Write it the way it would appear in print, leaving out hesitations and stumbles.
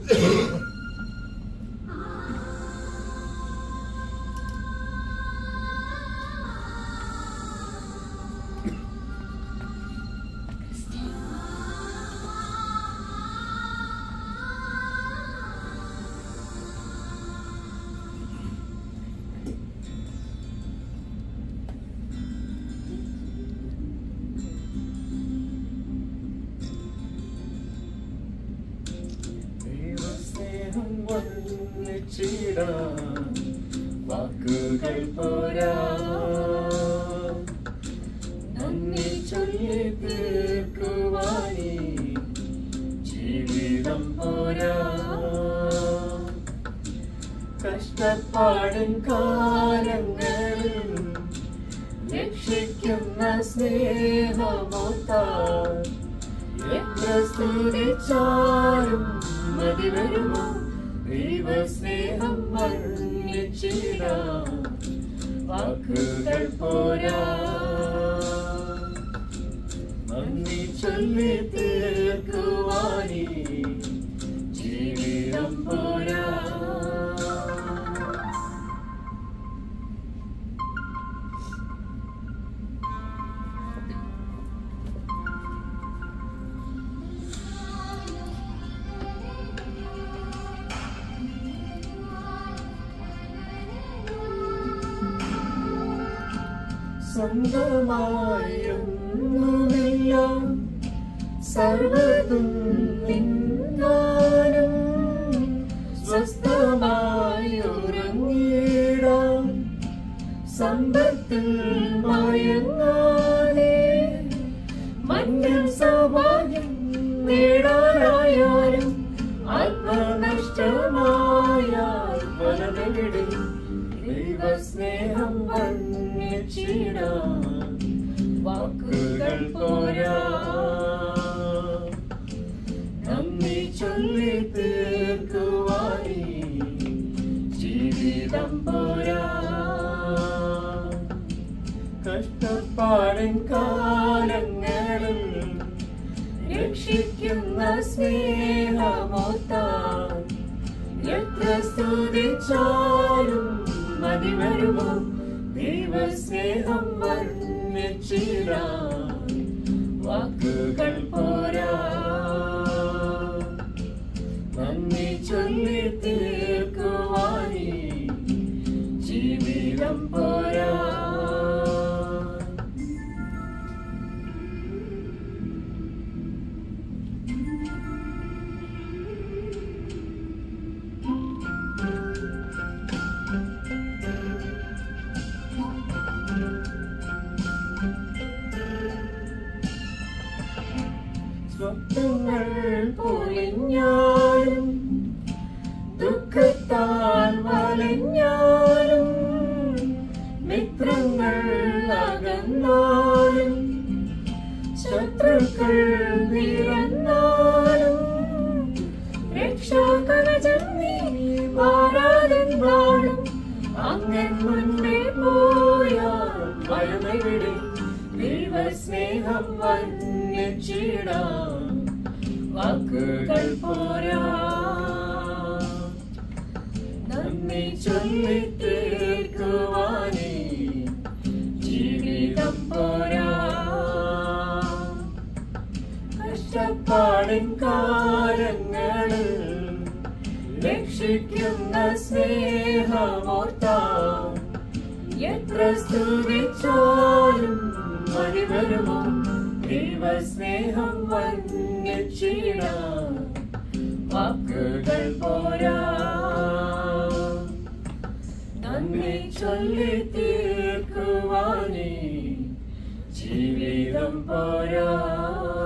വാക്കുകൾ പോരാ നന്ദി ചൊല്ലി തീർക്കുവാനീ ജീവിതം പോരാ കഷ്ടപ്പാടിൻ കാലങ്ങളിൽ രക്ഷിക്കുന്ന സ്നേഹമോത്താൽ എത്ര സ്തുതിച്ചാലും മതി വരുമോ ദൈവസ്നേഹം വർണ്ണിച്ചിടാൻ വാക്കുകൾ പോരാ നന്ദി ചൊല്ലി തീർക്കുവാനീ ജീവിതം പോരാ സ്വന്തമായൊന്നുമില്ല സർവ്വതും നിന്നാലും സ്വസ്ഥമായി ഉറങ്ങിയിടാം സമ്പത്തിൽ മയങ്ങാതെ മണ്ണിൽ സൗഭാഗ്യം നേടാനായാലും ആത്മനഷ്ടമായാൽ വലതെവിടെ ദൈവസ്നേഹം വർണ്ണിച്ചിടാൻ വാക്കുകൾ പോരാ നന്ദി ചൊല്ലി തീർക്കുവാനീ ജീവിതം പോരാ കഷ്ടപ്പാടിൻ കാലങ്ങളിൽ രക്ഷിക്കുന്ന സ്നേഹമോത്താൽ എത്ര സ്തുതിച്ചാലും മതി വരുമോ ദൈവസ്നേഹം വർണ്ണിച്ചിടാൻ വാക്കുകൾ പോരാ നന്ദി ചൊല്ലി തീർക്കുവാനീ ജീവിതം പോരാ സ്വപ്നങ്ങൾ പൊളിഞ്ഞാലും ദുഃഖത്താൽ വലഞ്ഞാലും മിത്രങ്ങൾ അകന്നാലും ശത്രുക്കൾ നിറഞ്ഞാലും രക്ഷാകവചം നീ മാറാതെ വാഴും അങ്ങൻ മുൻപേ പോയാൽ ഭയമെവിടെ ദൈവസ്നേഹം വർണ്ണിച്ചിടാൻ വാക്കുകൾ പോരാ നന്ദി ചൊല്ലി തീർക്കുവാനീ ജീവിതം പോരാ കഷ്ടപ്പാടിൻ കാലങ്ങളിൽ രക്ഷിക്കുന്ന സ്നേഹമോർത്താൽ എത്ര സ്തുതിച്ചാലും മതി വരുമോ ദൈവസ്നേഹം വർണ്ണിച്ചിടാൻ വാക്കുകൾ പോരാ നന്ദി ചൊല്ലി തീർക്കുവാനീ ജീവിതം പോരാ